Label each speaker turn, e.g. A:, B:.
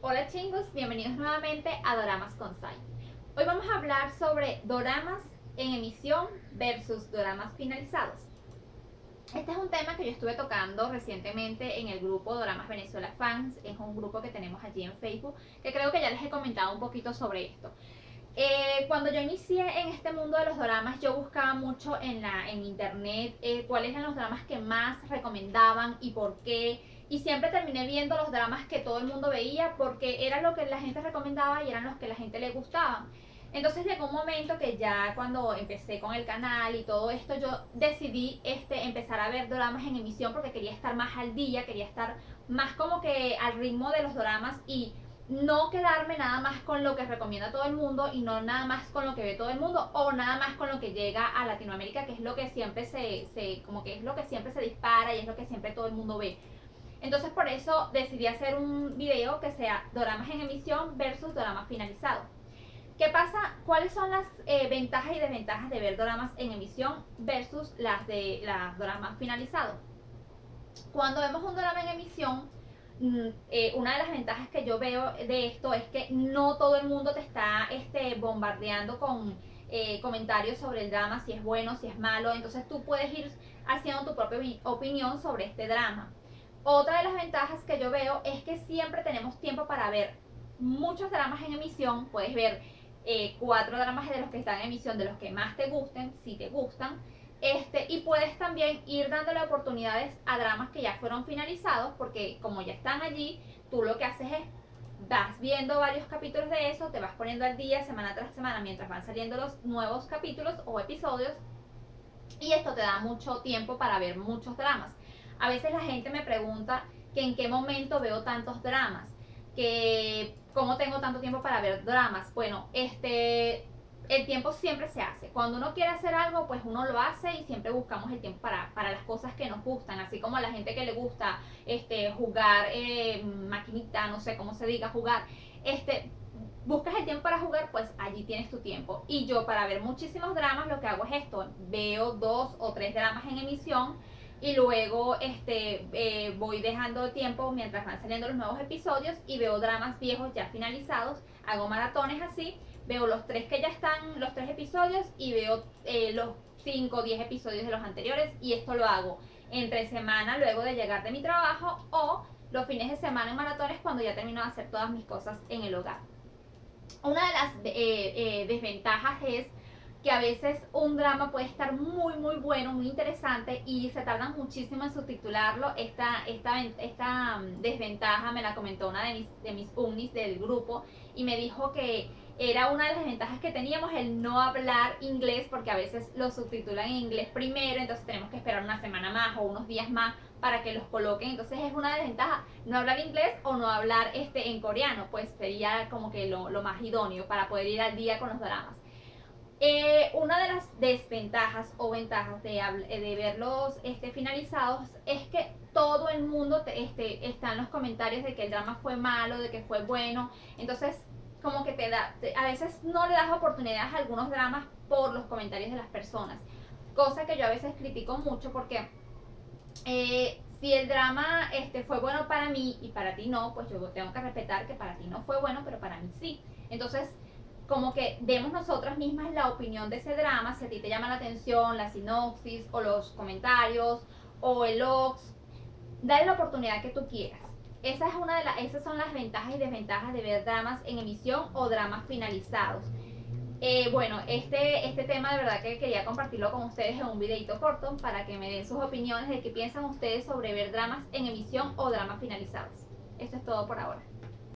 A: Hola chicos, bienvenidos nuevamente a Doramas con Sai. Hoy vamos a hablar sobre doramas en emisión versus doramas finalizados. Este es un tema que yo estuve tocando recientemente en el grupo Doramas Venezuela Fans. Es un grupo que tenemos allí en Facebook, que creo que ya les he comentado un poquito sobre esto. Cuando yo inicié en este mundo de los doramas, yo buscaba mucho en internet cuáles eran los dramas que más recomendaban y por qué. Y siempre terminé viendo los dramas que todo el mundo veía porque eran lo que la gente recomendaba y eran los que la gente le gustaban. Entonces llegó un momento que ya cuando empecé con el canal y todo esto, yo decidí empezar a ver doramas en emisión porque quería estar más al día, quería estar más como que al ritmo de los doramas y no quedarme nada más con lo que recomienda todo el mundo y no nada más con lo que ve todo el mundo o nada más con lo que llega a Latinoamérica, que es lo que siempre como que es lo que siempre se dispara y es lo que siempre todo el mundo ve. Entonces por eso decidí hacer un video que sea doramas en emisión versus doramas finalizados. ¿Qué pasa? ¿Cuáles son las ventajas y desventajas de ver doramas en emisión versus las de las doramas finalizados? Cuando vemos un drama en emisión, una de las ventajas que yo veo de esto es que no todo el mundo te está bombardeando con comentarios sobre el drama, si es bueno, si es malo. Entonces tú puedes ir haciendo tu propia opinión sobre este drama. Otra de las ventajas que yo veo es que siempre tenemos tiempo para ver muchos dramas en emisión. Puedes ver 4 dramas de los que están en emisión, de los que más te gusten, si te gustan. Y puedes también ir dándole oportunidades a dramas que ya fueron finalizados, porque como ya están allí, tú lo que haces es vas viendo varios capítulos de eso, te vas poniendo al día semana tras semana mientras van saliendo los nuevos capítulos o episodios, y esto te da mucho tiempo para ver muchos dramas. A veces la gente me pregunta que en qué momento veo tantos dramas, que cómo tengo tanto tiempo para ver dramas. Bueno, el tiempo siempre se hace. Cuando uno quiere hacer algo, pues uno lo hace y siempre buscamos el tiempo para las cosas que nos gustan. Así como a la gente que le gusta jugar maquinita, no sé cómo se diga, jugar, buscas el tiempo para jugar, pues allí tienes tu tiempo. Y yo para ver muchísimos dramas lo que hago es esto, veo 2 o 3 dramas en emisión y luego voy dejando tiempo mientras van saliendo los nuevos episodios y veo dramas viejos ya finalizados, hago maratones así, veo los 3 que ya están, los 3 episodios y veo los 5 o 10 episodios de los anteriores, y esto lo hago entre semana luego de llegar de mi trabajo o los fines de semana en maratones cuando ya termino de hacer todas mis cosas en el hogar. Una de las desventajas es que a veces un drama puede estar muy bueno, muy interesante y se tardan muchísimo en subtitularlo. Esta desventaja me la comentó una de mis unis del grupo y me dijo que era una de las ventajas que teníamos el no hablar inglés, porque a veces lo subtitulan en inglés primero, entonces tenemos que esperar una semana más o unos días más para que los coloquen. Entonces es una desventaja no hablar inglés o no hablar en coreano, pues sería como que lo más idóneo para poder ir al día con los dramas. Una de las desventajas o ventajas de verlos finalizados es que todo el mundo está en los comentarios de que el drama fue malo, de que fue bueno. Entonces como que a veces no le das oportunidades a algunos dramas por los comentarios de las personas, cosa que yo a veces critico mucho porque si el drama fue bueno para mí y para ti no, pues yo tengo que respetar que para ti no fue bueno, pero para mí sí. Entonces, como que demos nosotras mismas la opinión de ese drama, si a ti te llama la atención la sinopsis o los comentarios o el logs, dale la oportunidad que tú quieras. Esas son las ventajas y desventajas de ver dramas en emisión o dramas finalizados. Bueno, este tema de verdad que quería compartirlo con ustedes en un videito corto para que me den sus opiniones de qué piensan ustedes sobre ver dramas en emisión o dramas finalizados. Esto es todo por ahora.